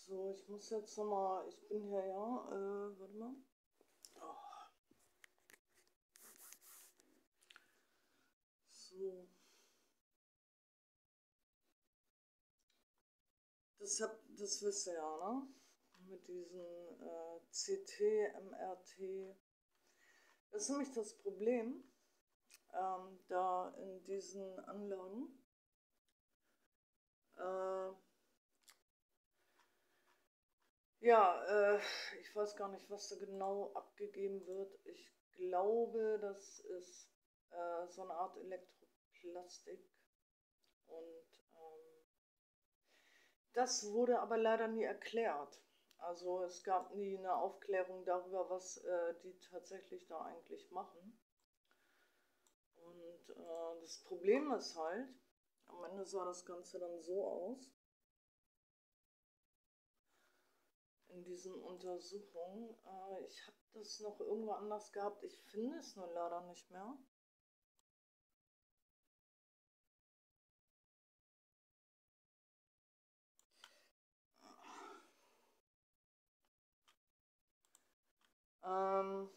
So, ich muss jetzt nochmal, ich bin hier, ja, warte mal. Oh, so. Das wisst ihr ja, ne? Mit diesen CT, MRT. Das ist nämlich das Problem, da in diesen Anlagen. Ja, ich weiß gar nicht, was da genau abgegeben wird. Ich glaube, das ist so eine Art Elektroplastik. Und das wurde aber leider nie erklärt. Also es gab nie eine Aufklärung darüber, was die tatsächlich da eigentlich machen. Und das Problem ist halt, am Ende sah das Ganze dann so aus, in diesen Untersuchungen. Ich habe das noch irgendwo anders gehabt, ich finde es nur leider nicht mehr. Ähm,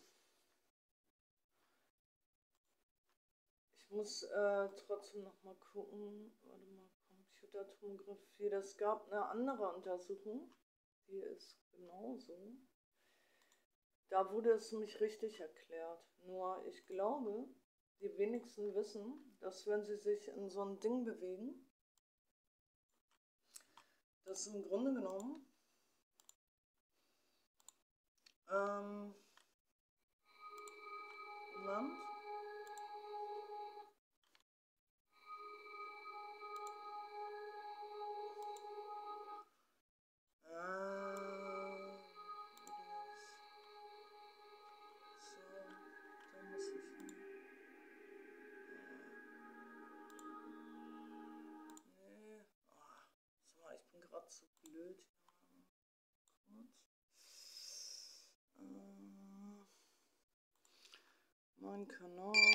Ich muss trotzdem noch mal gucken. Warte mal, Computertomographie. Das gab eine andere Untersuchung. Die ist genauso. Da wurde es nämlich richtig erklärt. Nur ich glaube, die wenigsten wissen, dass wenn sie sich in so ein Ding bewegen, dass im Grunde genommen ähm, Moment. Videos. So, da muss ich hin. Nee. Ah, sag mal, ich bin gerade zu blöd. Kurz. Mein Kanal.